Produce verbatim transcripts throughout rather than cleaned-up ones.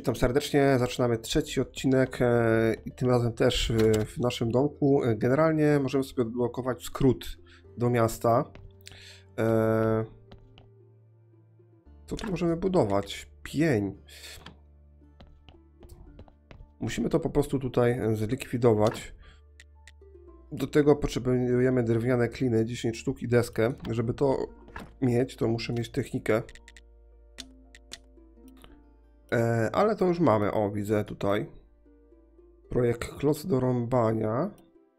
Witam serdecznie, zaczynamy trzeci odcinek e, i tym razem też e, w naszym domku. E, generalnie możemy sobie odblokować skrót do miasta. E, co tu możemy budować? Pień. Musimy to po prostu tutaj zlikwidować. Do tego potrzebujemy drewniane kliny, dziesięć sztuk i deskę. Żeby to mieć, to muszę mieć technikę. E, ale to już mamy, o widzę tutaj. Projekt kloc do rąbania.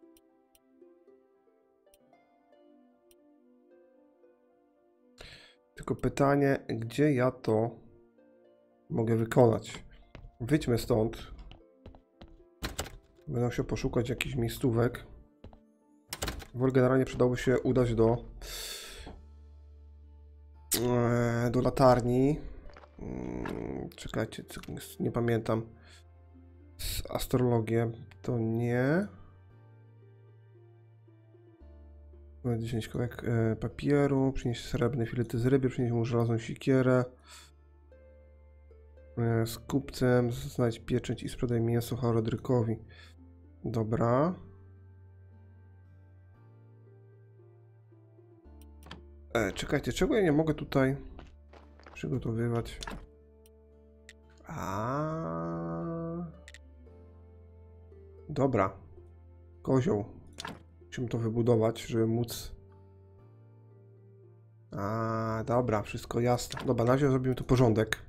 Tylko pytanie, gdzie ja to mogę wykonać? Wyjdźmy stąd. Będę musiał poszukać jakichś miejscówek. Wolę generalnie przydałoby się udać do e, do latarni. Czekajcie, nie pamiętam. Z astrologię to nie. dziesięć kawałek e, papieru, przynieść srebrne filety z ryby, przynieść mu żelazną sikierę. E, z kupcem znajdź pieczęć i sprzedaj mięso Harodrykowi. Dobra. E, czekajcie, czego ja nie mogę tutaj przygotowywać? A. Dobra. Kozioł. Musimy to wybudować, żeby móc... A, dobra, wszystko jasne. Dobra, na razie zrobimy tu porządek.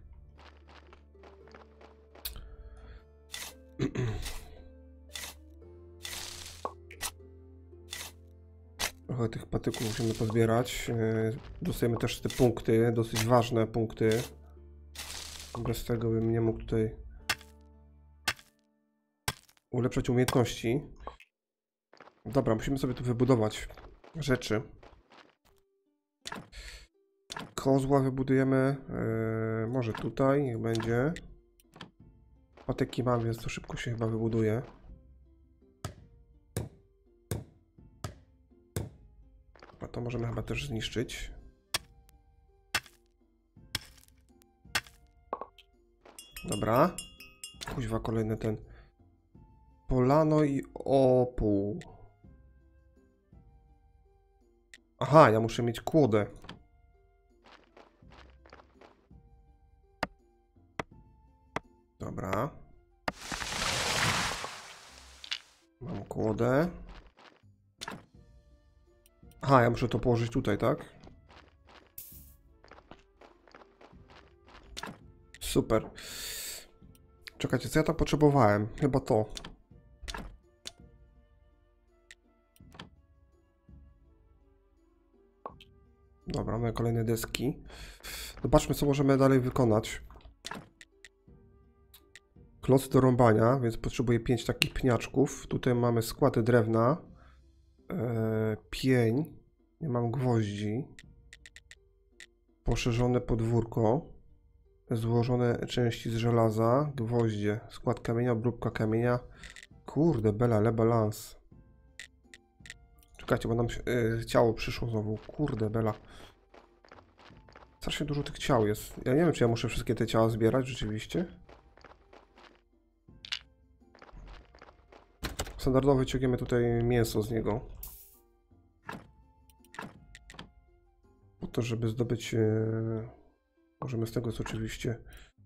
Trochę tych patyków musimy pozbierać. Dostajemy też te punkty, dosyć ważne punkty. Bez tego bym nie mógł tutaj ulepszać umiejętności. Dobra, musimy sobie tu wybudować rzeczy. Kozła wybudujemy. Yy, może tutaj, niech będzie. Patyki mam, więc to szybko się chyba wybuduje. A to możemy chyba też zniszczyć. Dobra. Kuźwa, kolejny ten. Polano i opół. Aha, ja muszę mieć kłodę. Dobra. Mam kłodę. Aha, ja muszę to położyć tutaj, tak? Super. Czekajcie, co ja tam potrzebowałem? Chyba to. Dobra, mamy kolejne deski. Zobaczmy, co możemy dalej wykonać. Kloc do rąbania, więc potrzebuję pięć takich pniaczków. Tutaj mamy składy drewna. Eee, pień. Nie mam gwoździ. Poszerzone podwórko. Złożone części z żelaza. Gwoździe. Skład kamienia, obróbka kamienia. Kurde, bela, le balans. Czekajcie, bo nam yy, ciało przyszło znowu. Kurde, bela. Strasznie dużo tych ciał jest. Ja nie wiem, czy ja muszę wszystkie te ciała zbierać rzeczywiście. Standardowo wyciągniemy tutaj mięso z niego. Po to, żeby zdobyć... Yy, możemy z tego, co oczywiście...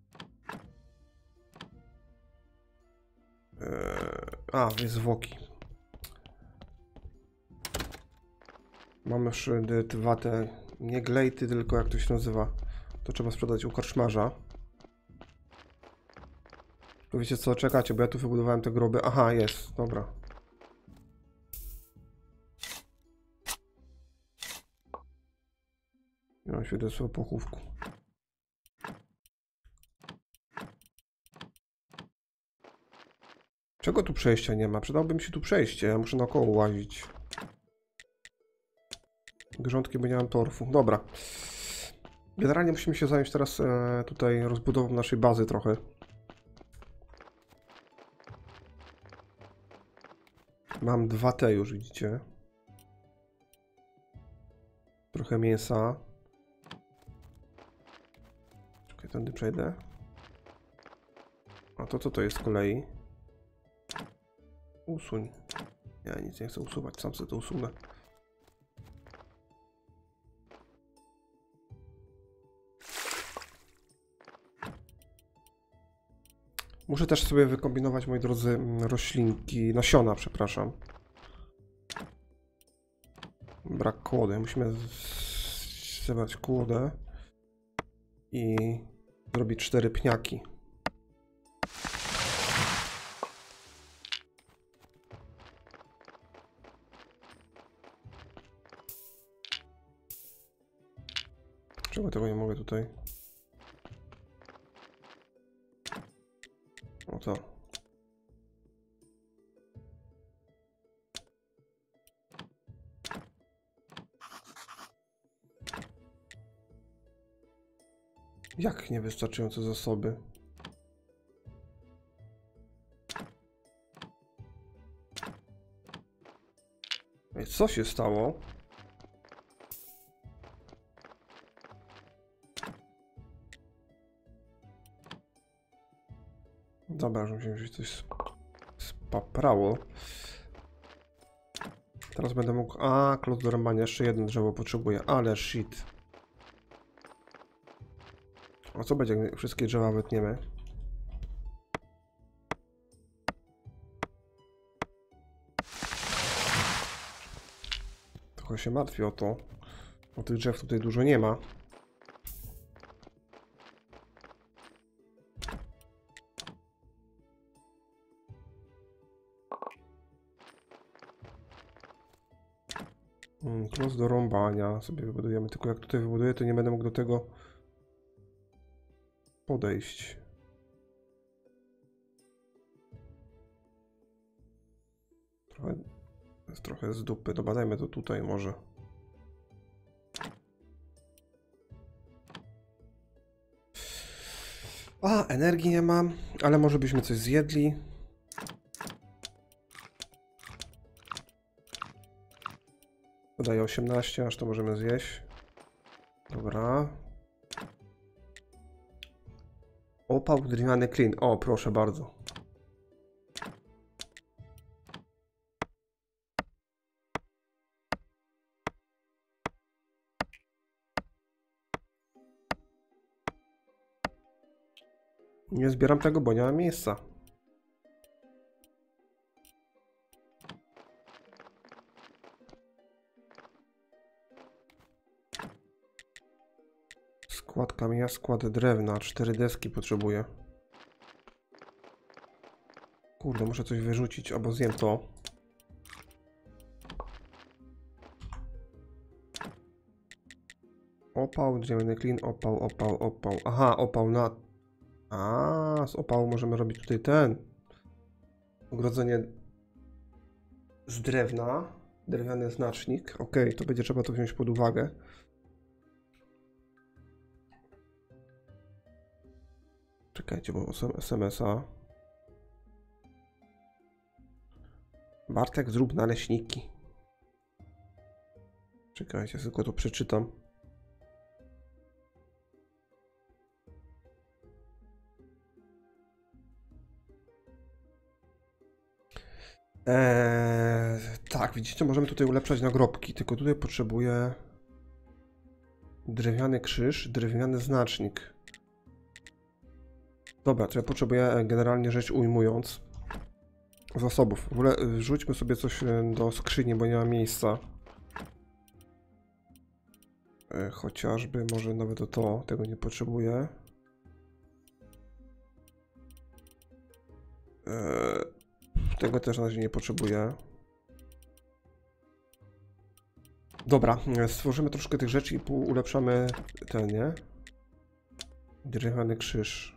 Yy, a, jest zwłoki. Mamy już dwa te... Nie glejty, tylko jak to się nazywa. To trzeba sprzedać u korczmarza. To wiecie co, czekacie, bo ja tu wybudowałem te groby. Aha, jest, dobra. Nie mam świadectwa o pochówku. Czego tu przejścia nie ma? Przydałoby mi się tu przejście, ja muszę naokoło łazić. Grządki, bo nie mam torfu. Dobra. Generalnie musimy się zająć teraz e, tutaj rozbudową naszej bazy trochę. Mam dwa te już, widzicie. Trochę mięsa. Czekaj, tędy przejdę. A to co to jest z kolei? Usuń. Ja nic nie chcę usuwać, sam sobie to usunę. Muszę też sobie wykombinować, moi drodzy, roślinki, nasiona, przepraszam. Brak kłody. Musimy zebrać kłodę i zrobić cztery pniaki. Czemu tego nie mogę tutaj? O to. Jak niewystarczające zasoby? Ej, co się stało? Dobra, że musimy wziąć coś spaprało. Teraz będę mógł... A, klot do rąbania, jeszcze jedno drzewo potrzebuję, ale shit. A co będzie, jak wszystkie drzewa wytniemy? Trochę się martwię o to, bo tych drzew tutaj dużo nie ma. Hmm, klot do rąbania sobie wybudujemy, tylko jak tutaj wybuduję, to nie będę mógł do tego podejść. Trochę, jest trochę z dupy. Dobadajmy to tutaj może. A, energii nie mam, ale może byśmy coś zjedli. Podaję osiemnaście, aż to możemy zjeść. Dobra. Opał, drewniany klin. O, proszę bardzo. Nie zbieram tego, bo nie ma miejsca. Skład kamienia, skład drewna. Cztery deski potrzebuję. Kurde, muszę coś wyrzucić, albo zjem to. Opał, drewniany klin, opał, opał, opał. Aha, opał na... A, z opału możemy robić tutaj ten. Ogrodzenie z drewna. Drewniany znacznik. Ok, to będzie trzeba to wziąć pod uwagę. Czekajcie, bo S M S a. Bartek, zrób naleśniki. Czekajcie, tylko to przeczytam. Eee, tak, widzicie, możemy tutaj ulepszać nagrobki, tylko tutaj potrzebuję drewniany krzyż, drewniany znacznik. Dobra, to ja potrzebuję generalnie rzecz ujmując zasobów. W ogóle rzućmy sobie coś do skrzyni, bo nie ma miejsca. Eee, chociażby, może nawet to, to, tego nie potrzebuję. Eee, Tego też na razie nie potrzebuję. Dobra, stworzymy troszkę tych rzeczy i ulepszamy ten, nie? Drewniany krzyż.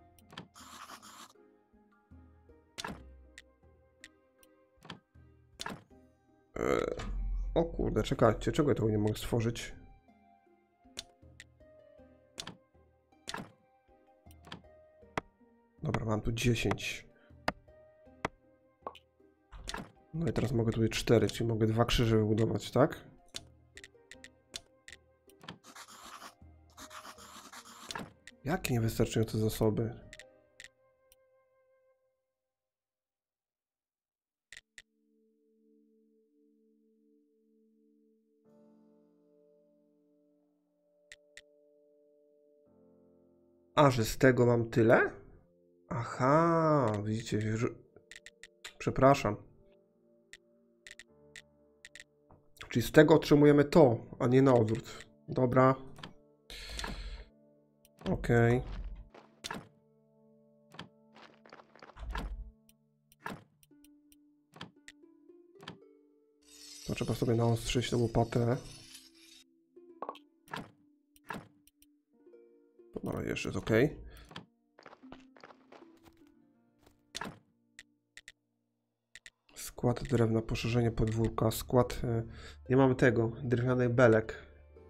Eee, o kurde, czekajcie, czego ja tego nie mogę stworzyć? Dobra, mam tu dziesięć. No i teraz mogę tutaj cztery, czyli mogę dwa krzyże wybudować, tak? Jakie niewystarczające zasoby? A, że z tego mam tyle? Aha, widzicie, że... Przepraszam. Czyli z tego otrzymujemy to, a nie na odwrót. Dobra. Okej. Okay. To trzeba sobie naostrzyć tę łopatę. Dobra, jeszcze jest ok. Skład drewna, poszerzenie podwórka, skład... Nie mamy tego, drewnianych belek.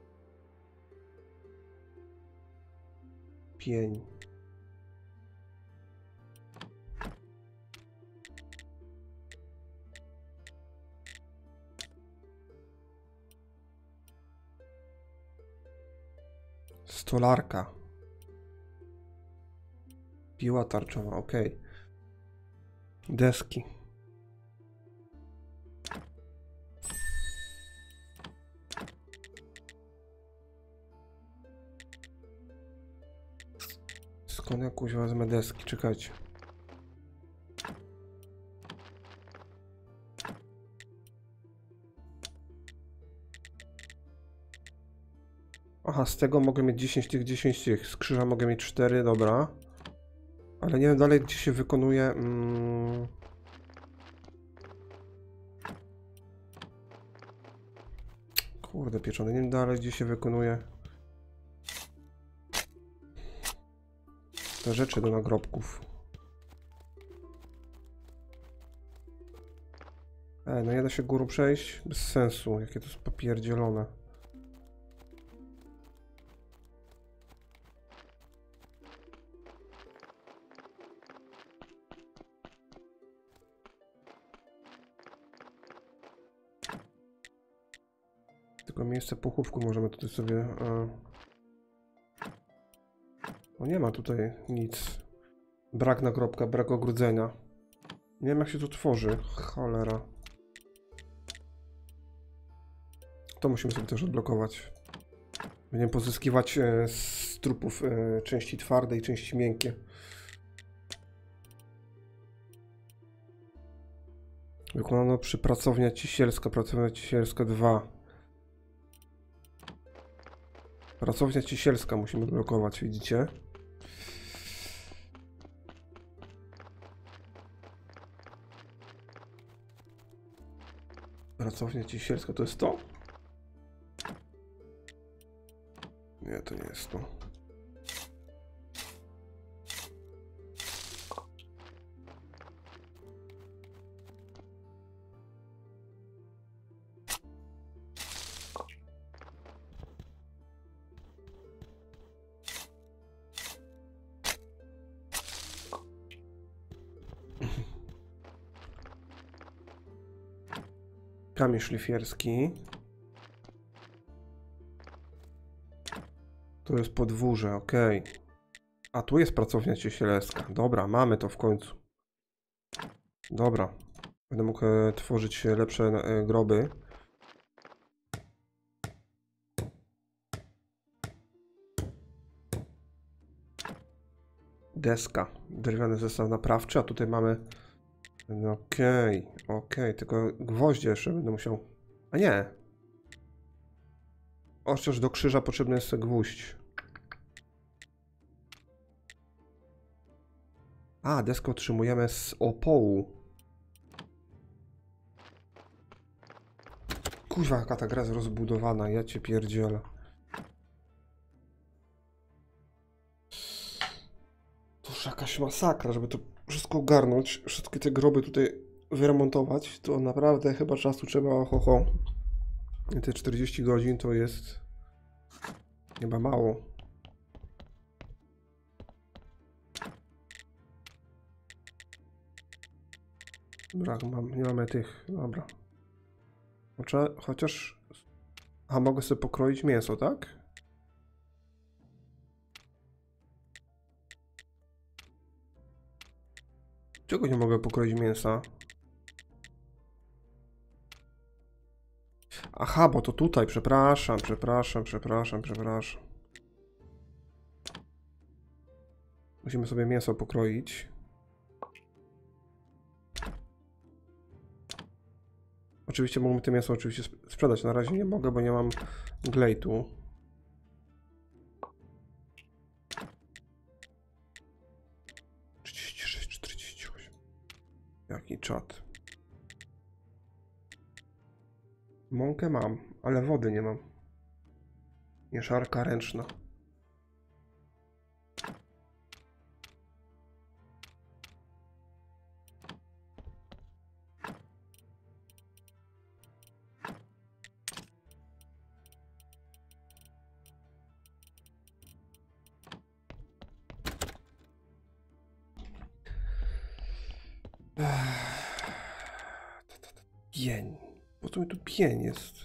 Pień. Stolarka. Piła tarczowa, ok. Deski. Skąd jakąś wezmę deski? Czekajcie. Aha, z tego mogę mieć dziesięć tych, dziesięć tych. Z krzyża mogę mieć cztery, dobra. Ale nie wiem dalej, gdzie się wykonuje... Mm... Kurde pieczony, nie wiem dalej, gdzie się wykonuje... te rzeczy do nagrobków. E, no nie da się górą przejść? Bez sensu, jakie to jest popierdzielone. Tylko miejsce pochówku możemy tutaj sobie... E... No nie ma tutaj nic. Brak nagrobka, brak ogrodzenia. Nie wiem jak się to tworzy. Cholera. To musimy sobie też odblokować. Będziemy pozyskiwać e, z trupów e, części twarde i części miękkie. Wykonano przy pracownia cisielska, pracownia cisielska dwa. Pracownia cisielska musimy odblokować, widzicie? Pracownia cisielska, to jest to? Nie, to nie jest to. Kamień szlifierski. To jest podwórze, ok. A tu jest pracownia cisielska. Dobra, mamy to w końcu. Dobra. Będę mógł e, tworzyć lepsze e, groby. Deska. Drewniany zestaw naprawczy, a tutaj mamy... Okej, okay, okej, okay. Tylko gwoździe jeszcze będę musiał... A nie! Chociaż do krzyża potrzebny jest gwóźdź. A, deskę otrzymujemy z opołu. Kurwa, jaka ta gra jest rozbudowana, ja cię pierdzielę. To już jakaś masakra, żeby to wszystko ogarnąć, wszystkie te groby tutaj wyremontować, to naprawdę chyba czasu trzeba ohoho. I te czterdzieści godzin to jest chyba mało. Brak, mam, nie mamy tych, dobra. Chociaż, chociaż... A mogę sobie pokroić mięso, tak? Czego nie mogę pokroić mięsa? Aha, bo to tutaj, przepraszam, przepraszam, przepraszam, przepraszam. Musimy sobie mięso pokroić. Oczywiście mógłbym to mięso oczywiście sprzedać. Na razie nie mogę, bo nie mam glejtu. trzydzieści sześć, czterdzieści osiem. Jaki czat. Mąkę mam, ale wody nie mam. Mieszarka ręczna. Pień. Po co mi tu pień jest?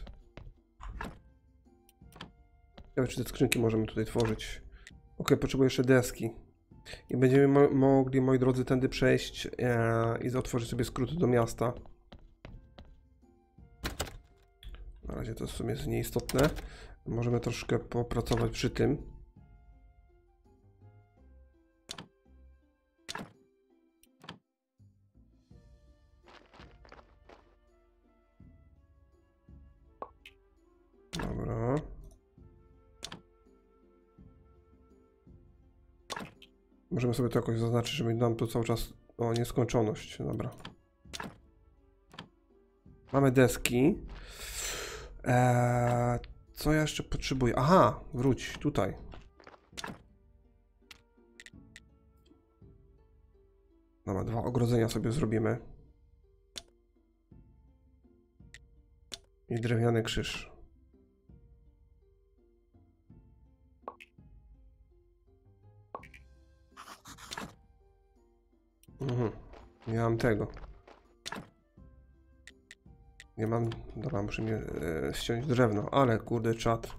Ciekawe, czy te skrzynki możemy tutaj tworzyć. Ok, potrzebuję jeszcze deski. I będziemy mo mogli, moi drodzy, tędy przejść e i otworzyć sobie skróty do miasta. Na razie to w sumie jest nieistotne. Możemy troszkę popracować przy tym. Dobra. Możemy sobie to jakoś zaznaczyć, żeby nam tu cały czas... O, nieskończoność. Dobra. Mamy deski. Eee, co ja jeszcze potrzebuję? Aha, wróć tutaj. Dobra, dwa ogrodzenia sobie zrobimy. I drewniany krzyż. Mhm. Nie mam tego. Nie mam... Dobra, muszę mnie e, ściąć drewno, ale kurde czat.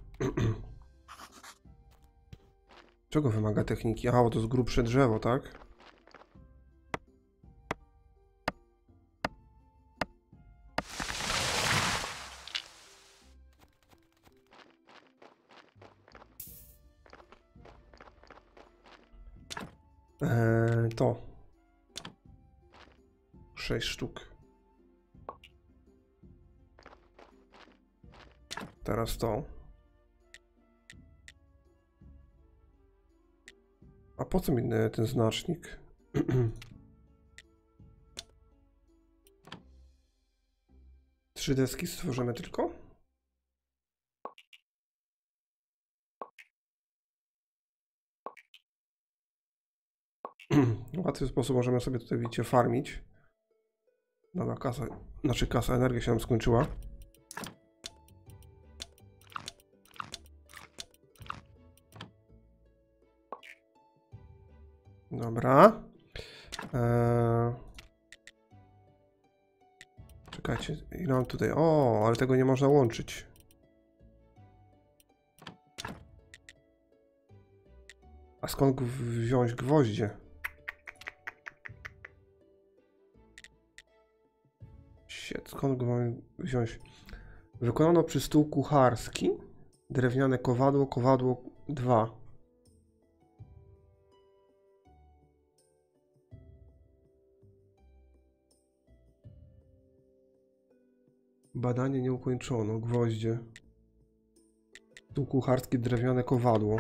Czego wymaga techniki? Aha, bo to jest grubsze drzewo, tak? Eee, to. Sześć sztuk. Teraz to. A po co mi ten znacznik? Trzy deski stworzymy tylko? W łatwy sposób możemy sobie tutaj, widzicie, farmić. Dobra, kasa, znaczy kasa, energia się nam skończyła. Dobra. Eee... Czekajcie, ile mam tutaj? O, ale tego nie można łączyć. A skąd wziąć gwoździe? Shit, skąd go mam wziąć? Wykonano przy stół kucharski. Drewniane kowadło, kowadło dwa. Badanie nie ukończono. Gwoździe. Stół kucharski, drewniane kowadło.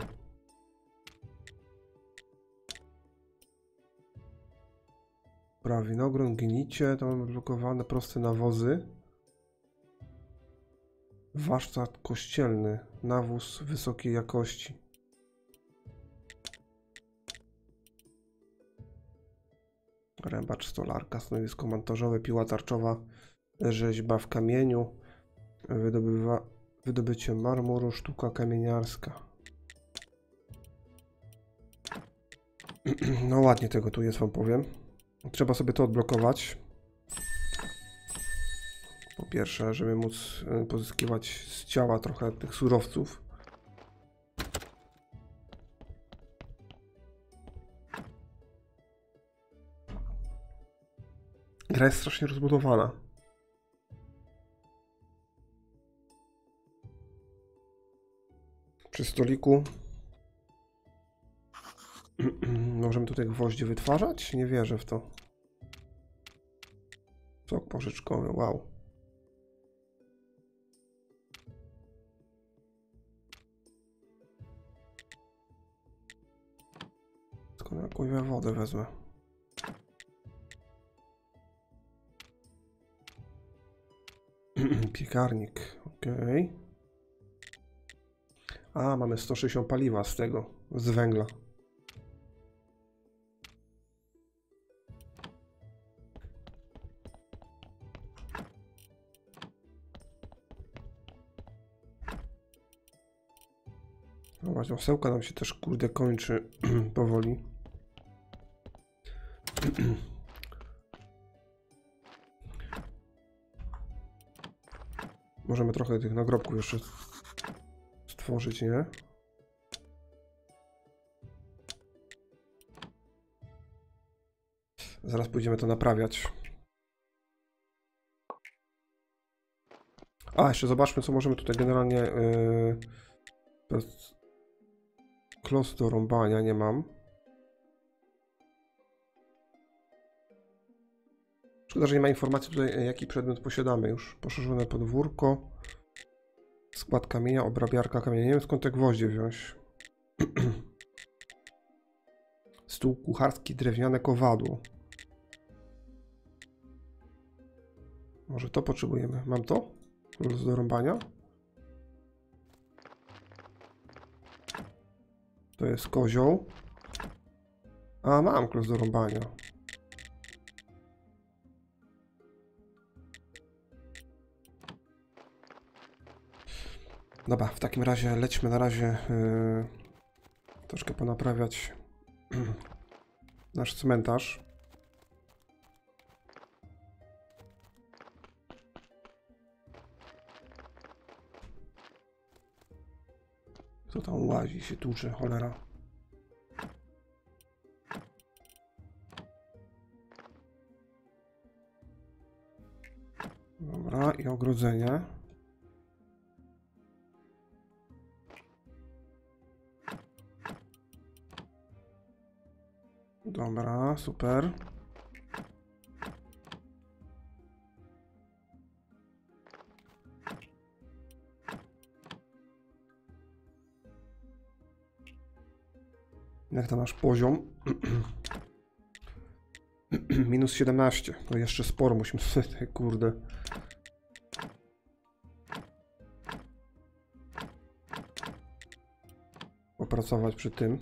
Prawie winogron, gnicie, to mamy blokowane proste nawozy. Warsztat kościelny, nawóz wysokiej jakości. Rębacz, stolarka, stanowisko montażowe, piła tarczowa, rzeźba w kamieniu, wydobywa, wydobycie marmuru, sztuka kamieniarska. No ładnie tego tu jest, wam powiem. Trzeba sobie to odblokować. Po pierwsze, żeby móc pozyskiwać z ciała trochę tych surowców. Gra jest strasznie rozbudowana. Przy stoliku Możemy tutaj gwoździe wytwarzać? Nie wierzę w to. Sok pożyczkowy, wow. Skąd jakąś wodę wezmę? Piekarnik, okej. A, mamy sto sześćdziesiąt paliwa z tego, z węgla. No właśnie, osełka nam się też, kurde, kończy powoli. Możemy trochę tych nagrobków jeszcze stworzyć, nie? Zaraz pójdziemy to naprawiać. A, jeszcze zobaczmy, co możemy tutaj generalnie... Yy, bez... Klos do rąbania nie mam. Szkoda, że nie ma informacji tutaj, jaki przedmiot posiadamy już. Poszerzone podwórko. Skład kamienia, obrabiarka kamienia. Nie wiem, skąd te gwoździe wziąć. Stół kucharski, drewniane kowadło. Może to potrzebujemy. Mam to? Klos do rąbania. To jest kozioł. A, mam klos do rąbania. Dobra, w takim razie lećmy na razie yy, troszkę ponaprawiać nasz cmentarz. Kto tam łazi, się tłucze, cholera. Dobra, i ogrodzenie. Dobra, super. Jak to nasz poziom? Minus siedemnaście. To jeszcze sporo musimy sobie, kurde. Popracować przy tym.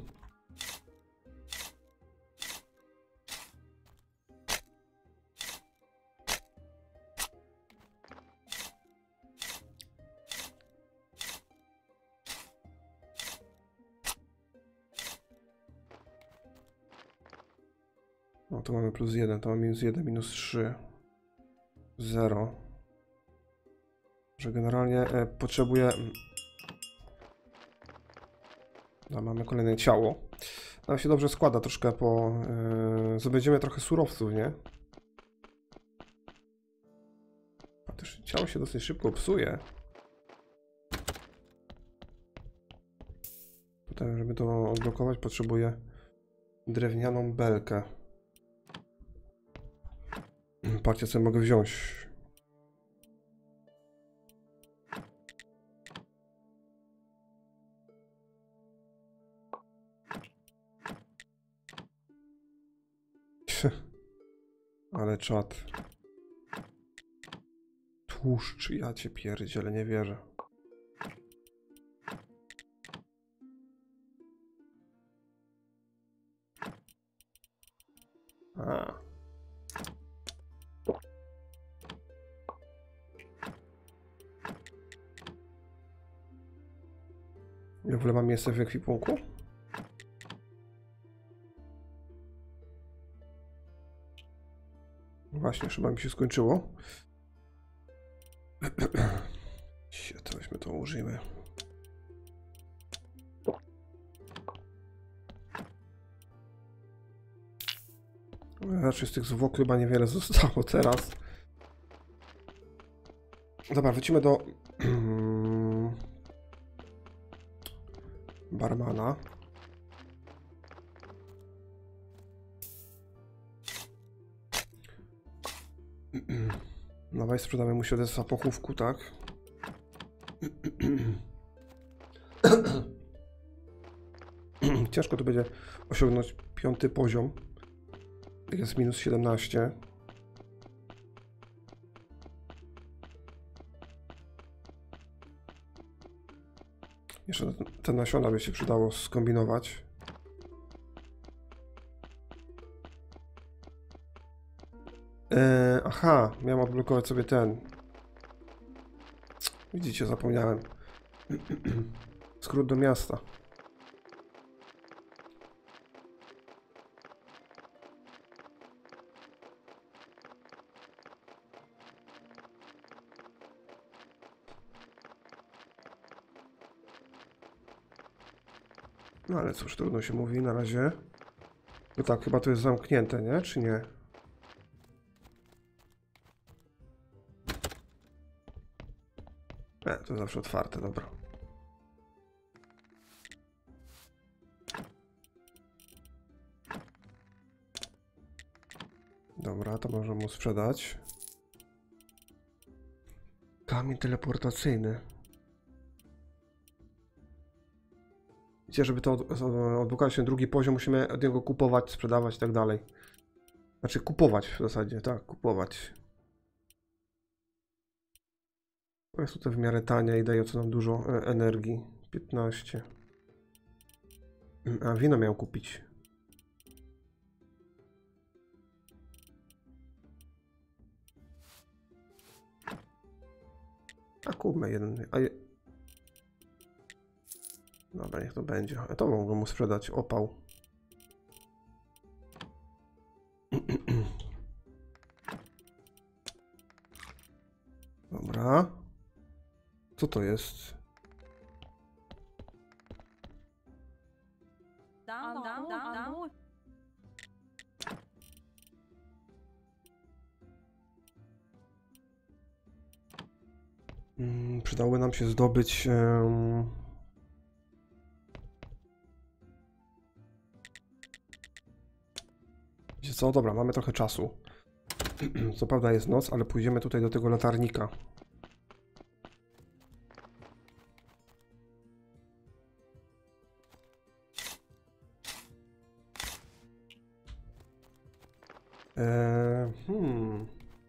No tu mamy plus jeden, to mamy minus jeden, minus trzy, zero. Że generalnie e, potrzebuję... No, mamy kolejne ciało. Nam się dobrze składa troszkę po... E, zdobędziemy trochę surowców, nie? A też ciało się dosyć szybko psuje. Tutaj, żeby to odblokować, potrzebuję drewnianą belkę. Patrzcie, co mogę wziąć. Ale czad. Tłuszcz, ja cię pierdzielę, nie wierzę. A. Ja w ogóle mam miejsce w ekwipunku? Właśnie, chyba mi się skończyło. To weźmy to, użyjmy. Raczej z tych zwłok chyba niewiele zostało teraz. Dobra, wrócimy do barmana. Dawaj, sprzedamy mu świadectwa pochówku, tak? Ciężko to będzie osiągnąć piąty poziom. Jest minus siedemnaście. Jeszcze te nasiona by się przydało skombinować. Eee, aha, miałem odblokować sobie ten. Widzicie, zapomniałem. Skrót do miasta. No ale cóż, trudno się mówi na razie. No tak, chyba to jest zamknięte, nie? Czy nie? Nie, to zawsze otwarte, dobra. Dobra, to możemy mu sprzedać. Kamień teleportacyjny. Widzicie, żeby to od, odblokować ten drugi poziom, musimy od niego kupować, sprzedawać i tak dalej. Znaczy kupować w zasadzie, tak, kupować. To jest tutaj w miarę tania i daje co nam dużo energii. piętnaście. A wino miał kupić. A kupmy jeden. A je... Dobra, niech to będzie. A to mogę mu sprzedać opał. Dobra. Co to jest? Hmm, przydałoby nam się zdobyć... Um... Wiecie co? Dobra, mamy trochę czasu. Co prawda jest noc, ale pójdziemy tutaj do tego latarnika. Eee, hmm.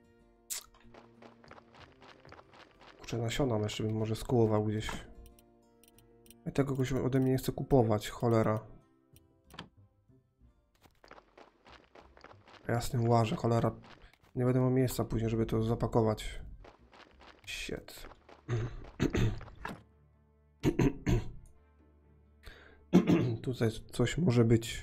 Kurczę, nasiona jeszcze bym może skułował gdzieś. I tego kogoś ode mnie nie chce kupować, cholera. Jasnym łaże, cholera. Nie będę miał miejsca później, żeby to zapakować. Shit. Tutaj coś może być.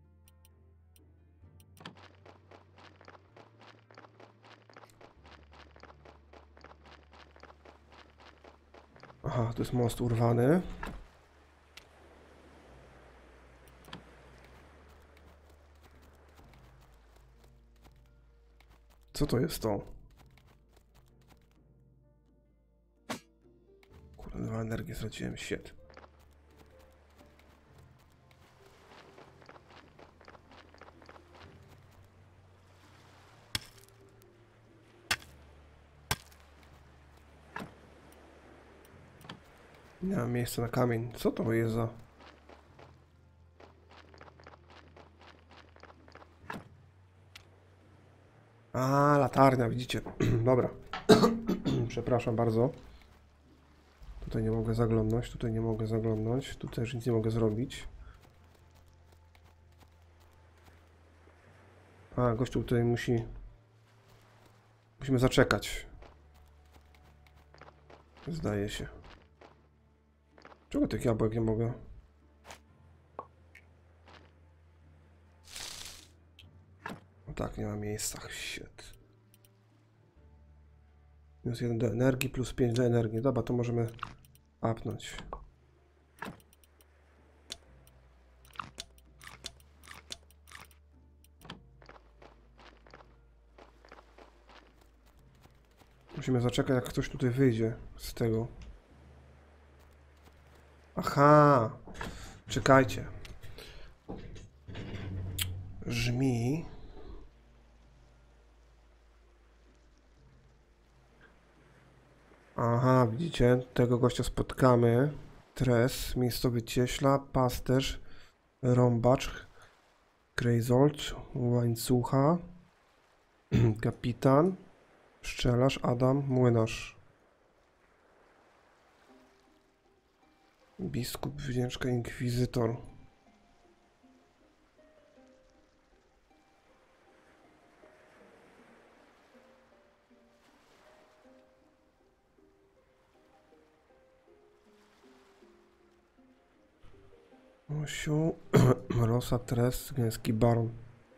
Aha, to jest most urwany. Co to jest to? Kurde, dwa energię straciłem, shit. Nie mam miejsca na kamień. Co to jest za... A, latarnia, widzicie. Dobra. Przepraszam bardzo. Tutaj nie mogę zaglądnąć, tutaj nie mogę zaglądnąć. Tutaj też nic nie mogę zrobić. A, gościu tutaj musi... Musimy zaczekać. Zdaje się. Czego tych jabłek nie mogę? No tak, nie ma miejsca. Shit. Minus jeden do energii, plus pięć do energii. Dobra, to możemy apnąć. Musimy zaczekać, jak ktoś tutaj wyjdzie z tego. Aha! Czekajcie. Żmi. Aha, widzicie, tego gościa spotkamy. Tres, miejscowy cieśla, pasterz, rąbacz, Krejzold, łańcucha, kapitan, pszczelarz, Adam, młynarz. Biskup, wdzięczka, inkwizytor. Osiu, Rosa, Tres, gęski baron.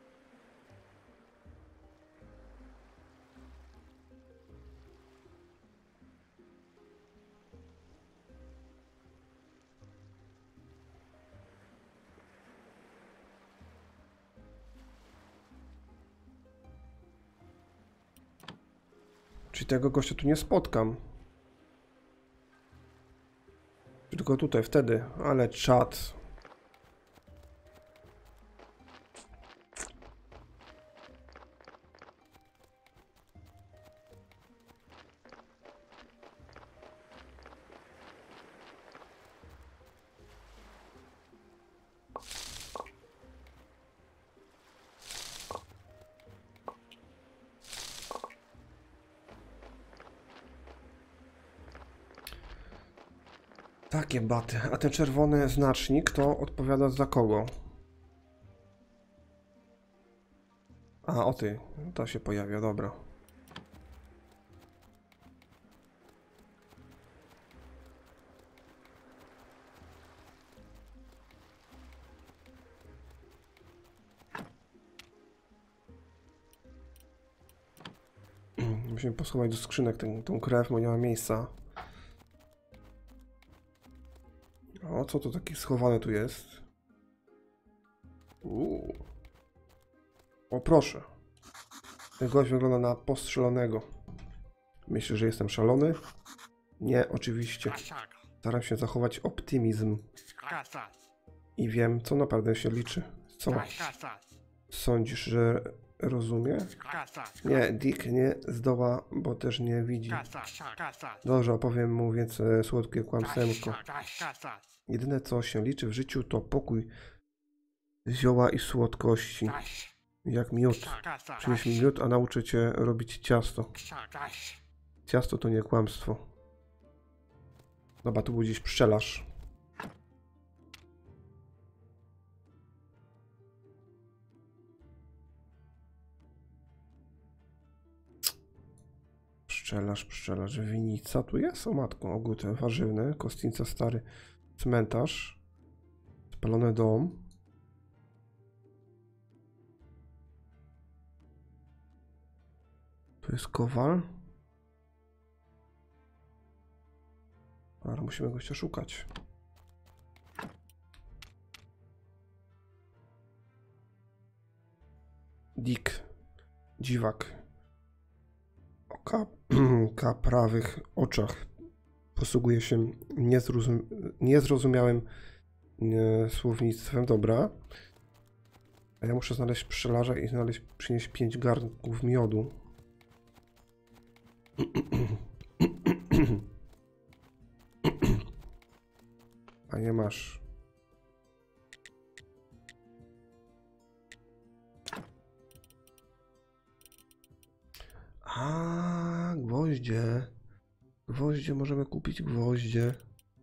Czyli tego gościa tu nie spotkam. Tylko tutaj, wtedy. Ale czad. Takie baty. A ten czerwony znacznik to odpowiada za kogo? A, o ty. To się pojawia, dobra. Musimy poschować do skrzynek tę, tą krew, bo nie ma miejsca. O, co to takie schowane tu jest? Uuu. O, proszę. Ten gość wygląda na postrzelonego. Myślę, że jestem szalony? Nie, oczywiście. Staram się zachować optymizm. I wiem, co naprawdę się liczy. Co? Sądzisz, że rozumie? Nie, Dick nie zdoła, bo też nie widzi. Dobrze, opowiem mu więc e, słodkie kłamstewko. Jedyne, co się liczy w życiu, to pokój, zioła i słodkości. Jak miód. Przynieś mi miód, a nauczę cię robić ciasto. Ciasto to nie kłamstwo. Dobra, tu był gdzieś pszczelarz. Pszczelarz, pszczelarz, winica tu jest? O matko, ogród warzywny, kostnica stary, cmentarz, spalony dom. Tu jest kowal. Ale musimy gościa szukać. Dick, dziwak. O kap kaprawych oczach posługuje się niezrozum niezrozumiałym nie, słownictwem. Dobra. A ja muszę znaleźć pszczelarza i znaleźć, przynieść pięć garnków miodu. A nie masz. A gwoździe. Gwoździe, możemy kupić gwoździe.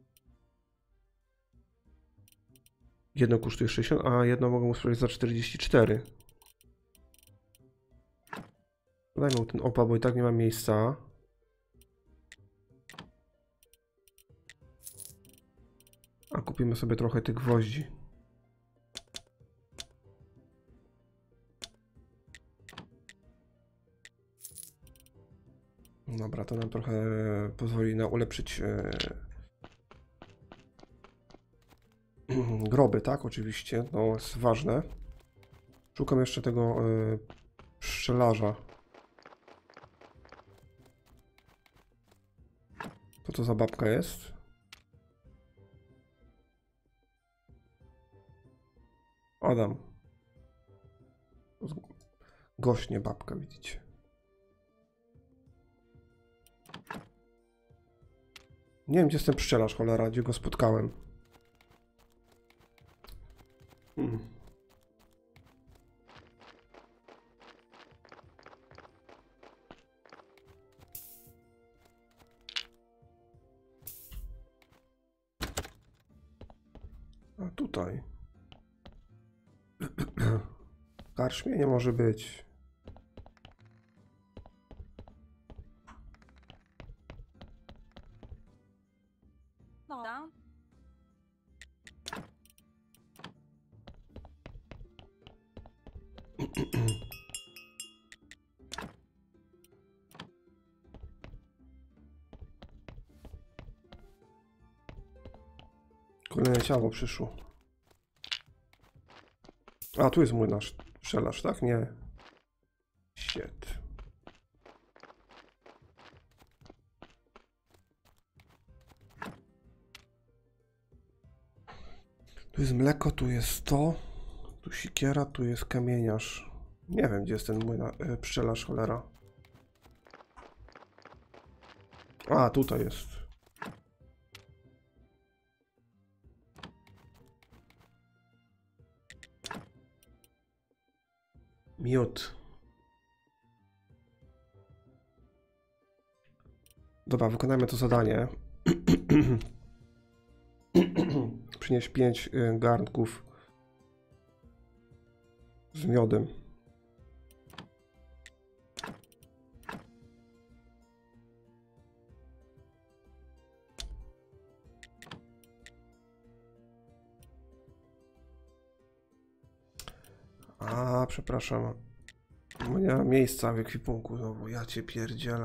Jedno kosztuje sześćdziesiąt, a jedno mogę mu sprzedać za czterdzieści cztery. Dajmy mu ten opał, bo i tak nie ma miejsca. A kupimy sobie trochę tych gwoździ. Dobra, to nam trochę pozwoli na ulepszyć e... groby, tak? Oczywiście, to jest ważne. Szukam jeszcze tego e... pszczelarza. To co za babka jest? Adam. Gość, nie babka, widzicie. Nie wiem, gdzie jest ten pszczelarz, cholera, gdzie go spotkałem. Hmm. A tutaj. W karczmie nie może być. No. Kolejne ciało przyszło. A, tu jest mój nasz pszczelarz, tak? Nie. Shit. Tu jest mleko, tu jest to. Tu sikiera, tu jest kamieniarz. Nie wiem, gdzie jest ten mój na, e, pszczelarz, cholera. A, tutaj jest. Miód. Dobra, wykonajmy to zadanie. Przynieś pięć y, garnków z miodem. A, przepraszam. Bo nie ma miejsca w ekwipunku znowu. Ja cię pierdzielę.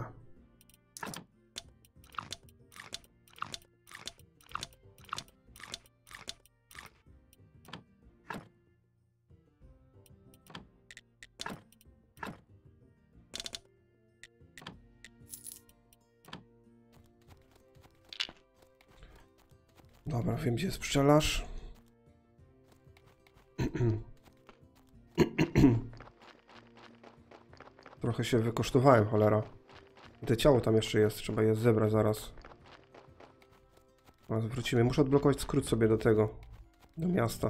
Dobra, wiem, gdzie jest pszczelarz. Trochę się wykosztowałem, cholera. Te ciało tam jeszcze jest, trzeba je zebrać zaraz. Zaraz wrócimy. Muszę odblokować skrót sobie do tego. Do miasta.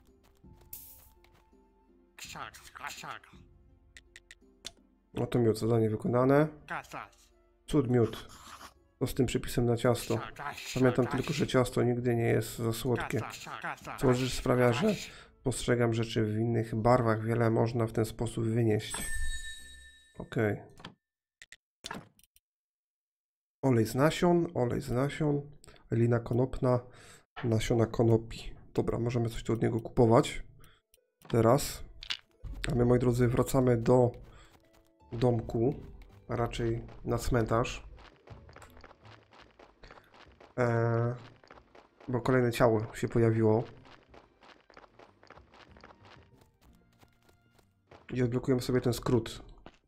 No to miód, zadanie wykonane. Cud miód. To z tym przepisem na ciasto. Pamiętam tylko, że ciasto nigdy nie jest za słodkie. Co rzecz sprawia, że postrzegam rzeczy w innych barwach. Wiele można w ten sposób wynieść. Okej. Okay. Olej z nasion, olej z nasion, lina konopna, nasiona konopi. Dobra, możemy coś tu od niego kupować. Teraz. A my, moi drodzy, wracamy do domku, a raczej na cmentarz. Eee, bo kolejne ciało się pojawiło. I odblokujemy sobie ten skrót.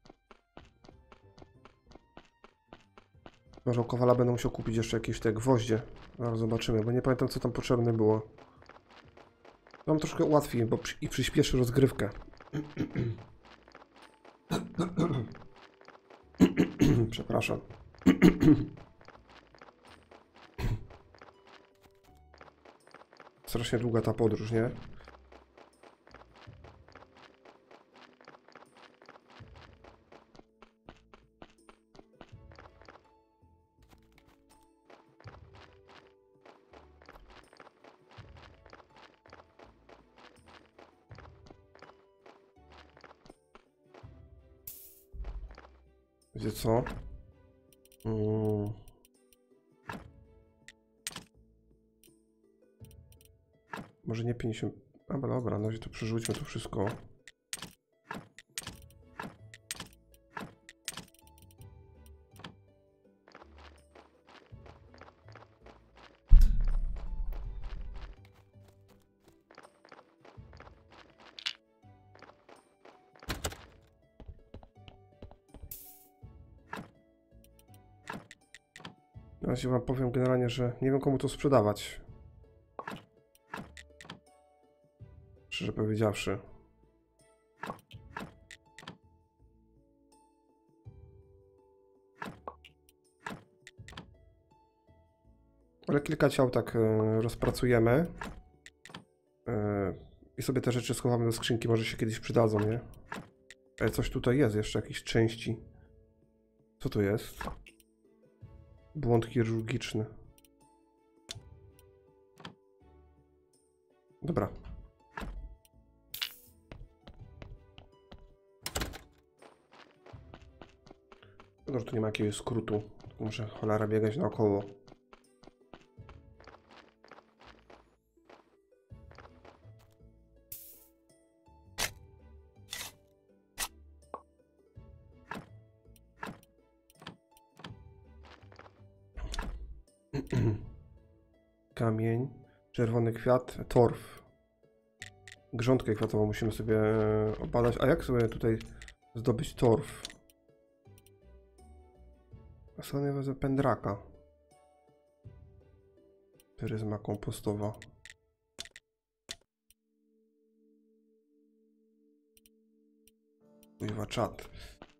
Może u Kowala będę musiał kupić jeszcze jakieś te gwoździe. Zaraz zobaczymy, bo nie pamiętam, co tam potrzebne było. Mam troszkę łatwiej, bo przy, i przyspieszy rozgrywkę. Przepraszam. Strasznie długa ta podróż, nie? Wiecie co? Hmm. Może nie pięćdziesiąt... A, dobra, na razie to przerzućmy to wszystko. Na razie wam powiem generalnie, że nie wiem, komu to sprzedawać. Szczerze powiedziawszy. Ale kilka ciał tak e, rozpracujemy. E, I sobie te rzeczy schowamy do skrzynki, może się kiedyś przydadzą, nie? Ale coś tutaj jest, jeszcze jakieś części. Co to jest? Błąd chirurgiczny. Dobra. Szkoda, że tu nie ma jakiegoś skrótu. Muszę cholera biegać naokoło. Kamień, czerwony kwiat, torf. Grządkę kwiatową musimy sobie obadać. A jak sobie tutaj zdobyć torf? A sobie wezmę pędraka. Pryzma kompostowa. Używa czat.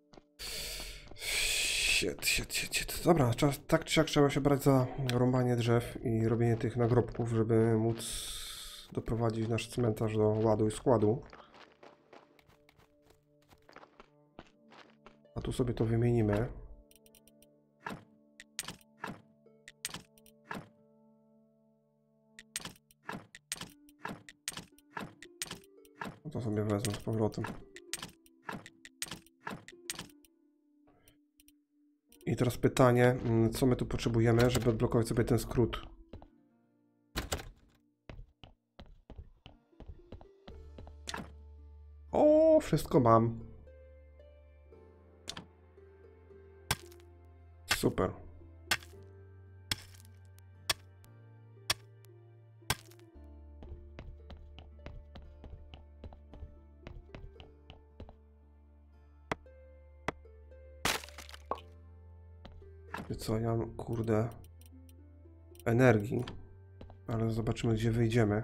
Shit, shit, shit, shit. Dobra, czas, tak czy siak trzeba się brać za rąbanie drzew i robienie tych nagrobków, żeby móc doprowadzić nasz cmentarz do ładu i składu. A tu sobie to wymienimy. No to sobie wezmę z powrotem. I teraz pytanie, co my tu potrzebujemy, żeby odblokować sobie ten skrót? O, wszystko mam. Super. I co, ja mam, kurde, energii, ale zobaczymy, gdzie wyjdziemy.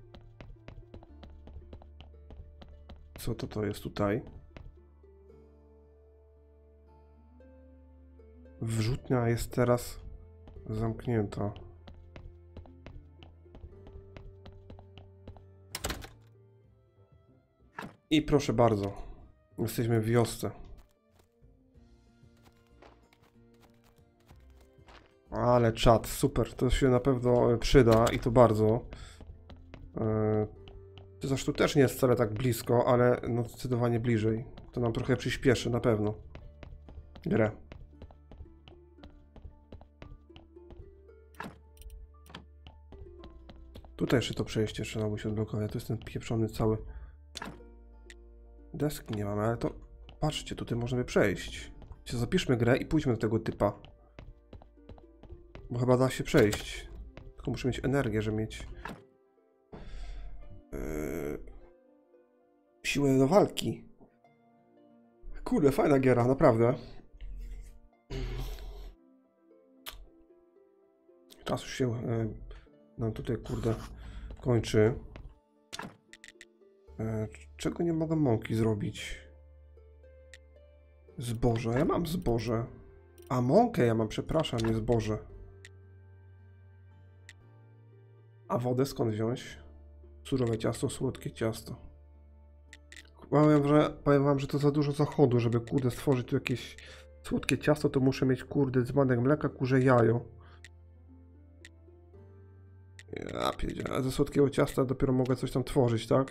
Co to to jest tutaj? Wrzutnia jest teraz zamknięta. I proszę bardzo, jesteśmy w wiosce. Ale czat, super, to się na pewno przyda i to bardzo. Yy, zresztą też nie jest wcale tak blisko, ale no zdecydowanie bliżej. To nam trochę przyspieszy na pewno grę. Tutaj jeszcze to przejście trzeba by się odblokować. To jest ten pieprzony cały. Deski nie mamy, ale to patrzcie, tutaj możemy przejść. Zapiszmy grę i pójdźmy do tego typa. Bo chyba da się przejść. Tylko muszę mieć energię, żeby mieć yy... siłę do walki. Kurde, fajna giera, naprawdę. Czas już się yy, nam tutaj, kurde, kończy. Yy, czego nie mogę mąki zrobić? Zboże, ja mam zboże. A mąkę ja mam, przepraszam, nie zboże. A wodę skąd wziąć? Surowe ciasto, słodkie ciasto. Powiem, że, powiem wam, że to za dużo zachodu, żeby kurde stworzyć tu jakieś słodkie ciasto, to muszę mieć kurde dzbanek mleka, kurze jajo. Ja pierdzielę, a ze słodkiego ciasta dopiero mogę coś tam tworzyć, tak?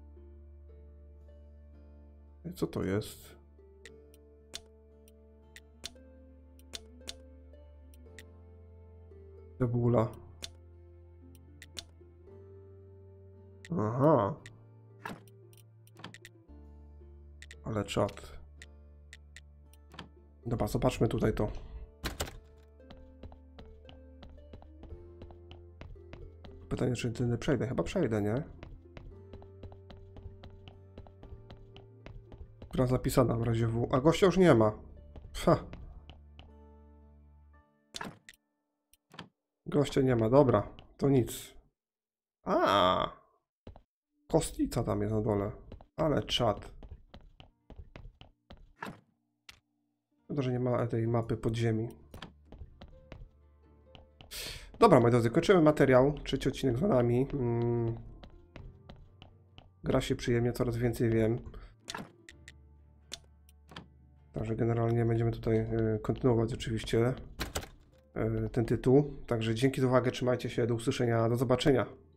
I co to jest? Cebula. Aha. Ale czad. Dobra, zobaczmy tutaj to. Pytanie, czy tędy przejdę? Chyba przejdę, nie? Gra zapisana w razie W. A gościa już nie ma. Ha. Gościa nie ma, dobra. To nic. A. Kostnica tam jest na dole. Ale czad. Szkoda, że nie ma tej mapy podziemi. Dobra, moi drodzy, kończymy materiał. Trzeci odcinek za nami. Mm. Gra się przyjemnie, coraz więcej wiem. Także generalnie będziemy tutaj y, kontynuować oczywiście y, ten tytuł. Także dzięki za uwagę, trzymajcie się, do usłyszenia, do zobaczenia.